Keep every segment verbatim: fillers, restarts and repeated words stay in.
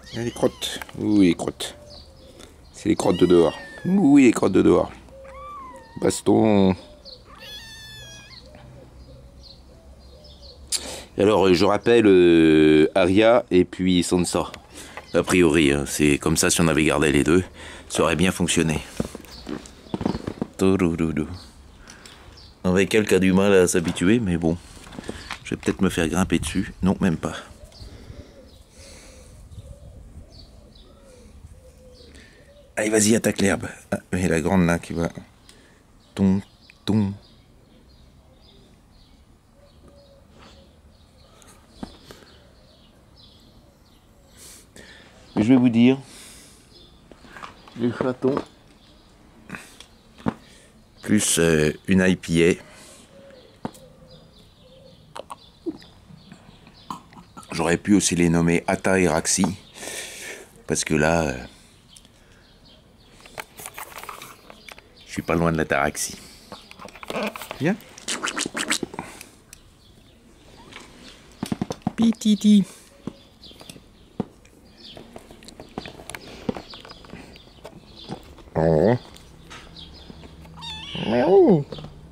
Il y a les crottes. Oui, les crottes. C'est les crottes de dehors. Oui, les crottes de dehors. Baston. Alors, je rappelle euh, Aria et puis Sansa. A priori, hein, c'est comme ça, si on avait gardé les deux, ça aurait bien fonctionné. Avec elle qui a du mal à s'habituer, mais bon. Je vais peut-être me faire grimper dessus. Non, même pas. Allez, vas-y, attaque l'herbe. Ah, mais la grande là qui va... Ton, ton. Je vais vous dire, les chatons, plus euh, une I P A. J'aurais pu aussi les nommer Ataraxie, parce que là, euh, je suis pas loin de l'ataraxie. Viens. Pititi. Oh. Miaou.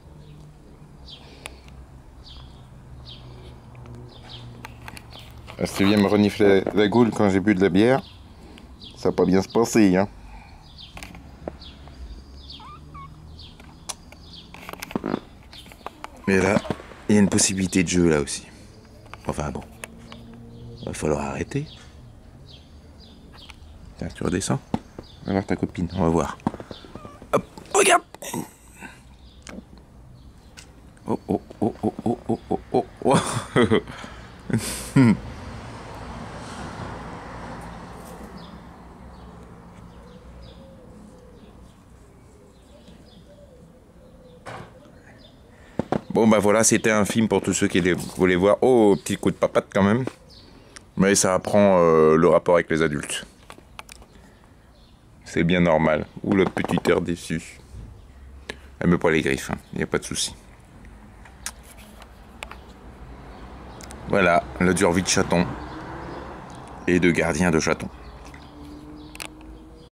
Ah, si tu viens me renifler la goule quand j'ai bu de la bière, ça va pas bien se passer, hein. Mais là, il y a une possibilité de jeu là aussi. Enfin bon, va falloir arrêter. Tiens, tu redescends. On va voir ta copine, on va voir. Hop, regarde. Oh oh oh oh oh oh oh oh oh. Bon bah voilà, c'était un film pour tous ceux qui voulaient voir. Oh, petit coup de papate quand même. Mais ça apprend euh, le rapport avec les adultes. C'est bien normal. Ou le petit air déçu. Elle me pas les griffes, il hein. n'y a pas de souci. Voilà, la dur vie de chaton. Et de gardien de chaton.